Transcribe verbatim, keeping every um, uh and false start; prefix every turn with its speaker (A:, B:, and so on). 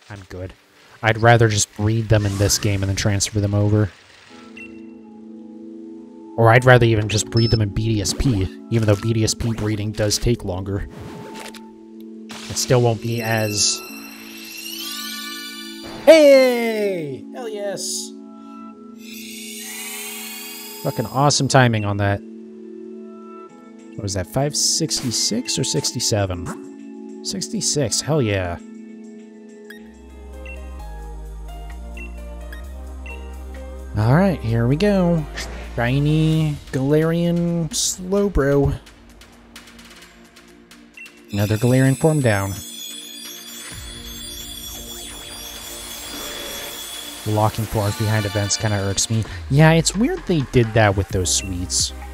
A: I'm good. I'd rather just breed them in this game and then transfer them over. Or I'd rather even just breed them in B D S P, even though B D S P breeding does take longer. It still won't be as... Hey! Hell yes! Fucking awesome timing on that. What was that, five sixty-six or sixty-seven? sixty-six, hell yeah. Alright, here we go. Shiny Galarian Slowbro. Another Galarian form down. Locking forms behind events kind of irks me. Yeah, it's weird they did that with those sweets.